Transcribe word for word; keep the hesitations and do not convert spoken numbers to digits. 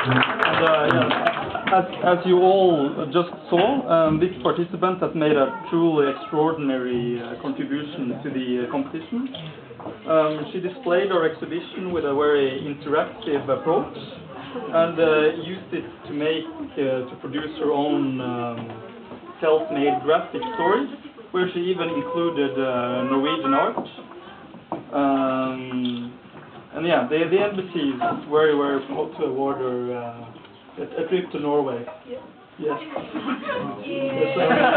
And, uh, yeah, as, as you all just saw, um, this participant has made a truly extraordinary uh, contribution to the uh, competition. Um, she displayed her exhibition with a very interactive approach and uh, used it to make, uh, to produce her own um, self-made graphic story, where she even included uh, Norwegian art. Um, and yeah, the, the embassy is very, very proud to award her uh, a, a trip to Norway. Yes. Yes.